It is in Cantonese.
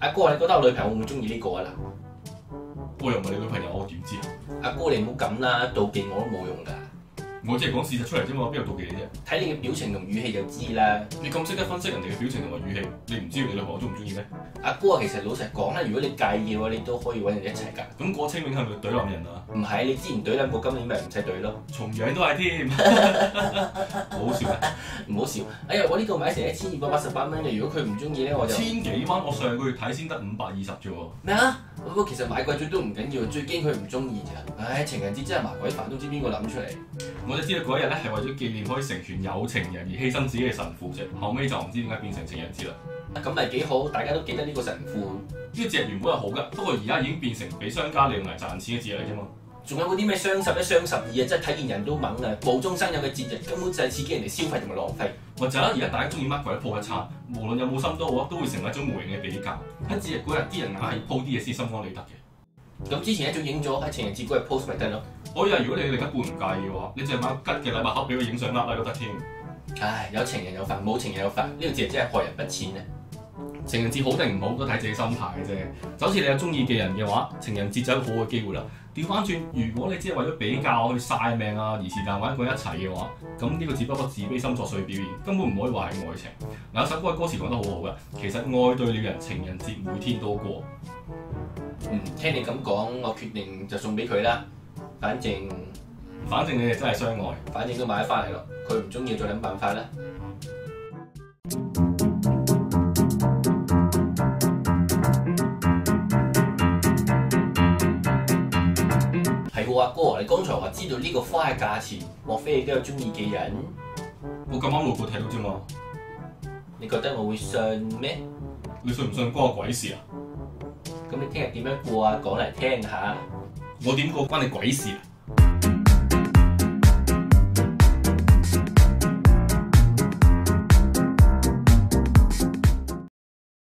阿哥，你覺得我女朋友會唔會中意呢個啊？嗱， 我又唔係你女朋友，我點知啊？ 阿哥你唔好咁啦，妒忌我都冇用㗎。 我只係講事實出嚟啫嘛，邊度妒忌你啫？ 睇你嘅表情同語氣就知啦。 你咁識得分析人哋嘅表情同埋語氣，你唔知道你女朋友中唔中意咩？ 阿哥其實老實講啦，如果你介意嘅話，你都可以揾人一齊㗎。 咁嗰清明係咪懟冧人啊？ 唔係，你之前懟兩個，今年咪唔使懟咯。 重陽都係添，好好笑啊！ 唔好笑。哎呀，我呢個買成1288蚊嘅，如果佢唔中意咧，我就千幾蚊，我上個月睇先得520啫喎。 咩啊？不過其實買貴咗都唔緊要，最驚佢唔中意咋。唉，情人節真係麻鬼煩，都知邊個諗出嚟。 我就知道嗰一日咧係為咗紀念可以成全有情人而犧牲自己嘅神父啫，後尾就唔知點解變成情人節啦。 咁咪幾好，大家都記得呢個神父。 呢個節日原本係好噶，不過而家已經變成俾商家利用嚟賺錢嘅節日嚟啫嘛。 仲有嗰啲咩雙11、雙12啊，真係睇見人都猛啊！無中生有嘅節日根本就係刺激人哋消費同埋浪費。 或者而家大家中意乜鬼都鋪一餐，無論有冇心都好啊，都會成為一種無形嘅比較。喺節日嗰日，啲人硬係鋪啲嘢先心安理得嘅。 咁之前一早影咗喺情人節嗰日 post 咪得咯。 可以啊，如果你另一半唔介意嘅話，你淨係買個吉嘅禮物盒俾佢影相啦都得添。 唉，有情人有份，冇情人有份，呢個節日真係害人不淺啊！ 情人節好定唔好都睇自己心態嘅啫。就好似你有中意嘅人嘅話，情人節就係一個好嘅機會啦。調翻轉，如果你只係為咗比較去曬命啊，而是但揾一個一齊嘅話，咁呢個只不過自卑心作祟表現，根本唔可以話係愛情。嗱，有首歌嘅歌詞講得好好嘅，其實愛對了人，情人節每天都過。 聽你咁講，我決定就送俾佢啦。反正你哋真係相愛， 反正都買咗翻嚟咯，佢唔中意再諗辦法啦。係喎，阿哥，你剛才話知道呢個花嘅價錢，莫非你都有中意嘅人？ 我咁啱路過睇到啫嘛。 你覺得我會信咩？ 你信唔信關我鬼事啊？ 咁你聽日點樣過啊？講嚟聽下。 我點過關你鬼事啊？